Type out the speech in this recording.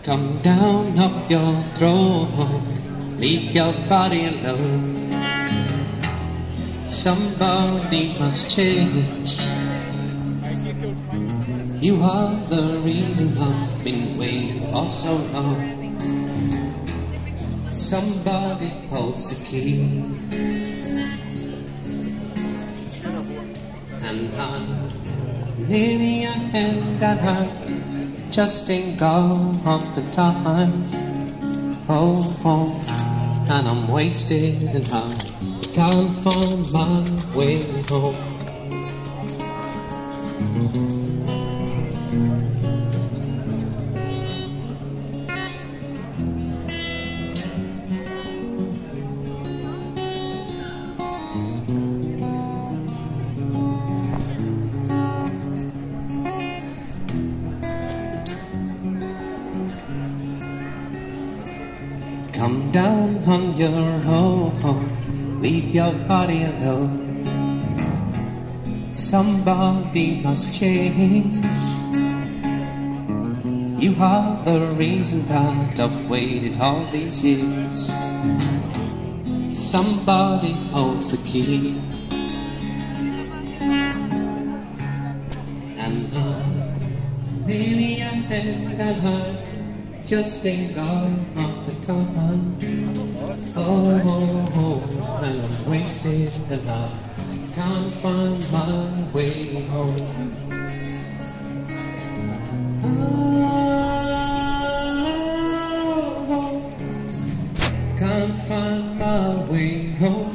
Come down off your throne, leave your body alone. Somebody must change. You are the reason I've been waiting for so long. Somebody holds the key, and I'm near the end, and I just ain't got the time. Oh, and I'm wasted, and I can't find my way home. Come down on your own, leave your body alone. Somebody must change. You are the reason that I've waited all these years. Somebody holds the key, and I'm nearly at the end, and I just ain't got the time. Oh, and I'm wasted, and I can't find my way home. Oh, can't find my way home.